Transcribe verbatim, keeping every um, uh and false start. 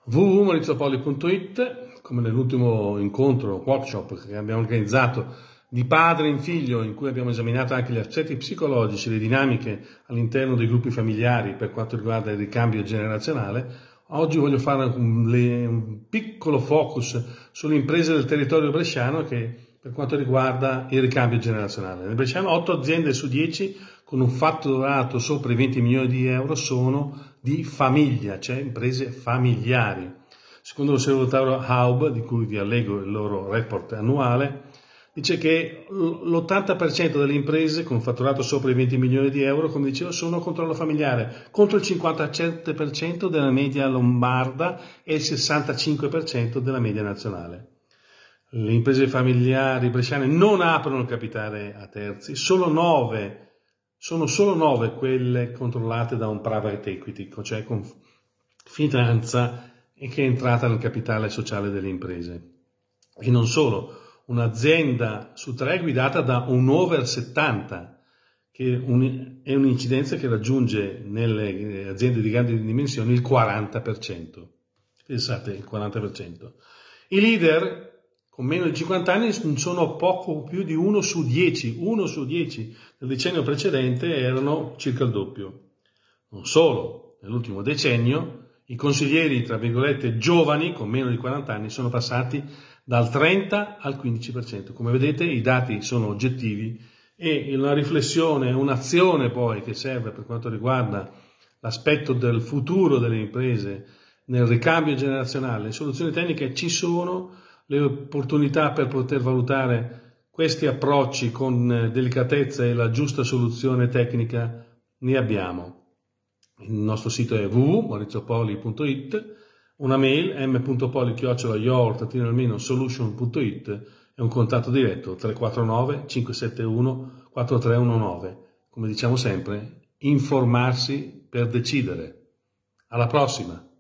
w w w punto maurizio punto it, come nell'ultimo incontro, workshop che abbiamo organizzato di padre in figlio, in cui abbiamo esaminato anche gli aspetti psicologici, le dinamiche all'interno dei gruppi familiari per quanto riguarda il ricambio generazionale. Oggi voglio fare un, un piccolo focus sulle imprese del territorio bresciano che per quanto riguarda il ricambio generazionale. Nel Bresciano otto aziende su dieci con un fatturato sopra i venti milioni di euro sono di famiglia, cioè imprese familiari. Secondo l'osservatorio H U B, di cui vi allego il loro report annuale, dice che l'ottanta per cento delle imprese con fatturato sopra i venti milioni di euro, come dicevo, sono a controllo familiare, contro il cinquantasette per cento della media lombarda e il sessantacinque per cento della media nazionale. Le imprese familiari bresciane non aprono il capitale a terzi, solo nove, sono solo nove quelle controllate da un private equity, cioè con finanza e che è entrata nel capitale sociale delle imprese. E non solo, un'azienda su tre è guidata da un over settanta, che è un'incidenza che raggiunge nelle aziende di grandi dimensioni il quaranta per cento. Pensate, il quaranta per cento. I leader con meno di cinquanta anni sono poco più di uno su dieci, uno su dieci. Nel decennio precedente erano circa il doppio. Non solo, nell'ultimo decennio i consiglieri, tra virgolette, giovani, con meno di quaranta anni, sono passati dal trenta al quindici per cento. Come vedete i dati sono oggettivi e una riflessione, un'azione poi che serve per quanto riguarda l'aspetto del futuro delle imprese nel ricambio generazionale. Le soluzioni tecniche ci sono, le opportunità per poter valutare questi approcci con delicatezza e la giusta soluzione tecnica ne abbiamo. Il nostro sito è w w w punto maurizio poli punto it, una mail m punto poli chiocciola your solution punto it e un contatto diretto tre quattro nove cinque sette uno quattro tre uno nove. Come diciamo sempre, informarsi per decidere. Alla prossima!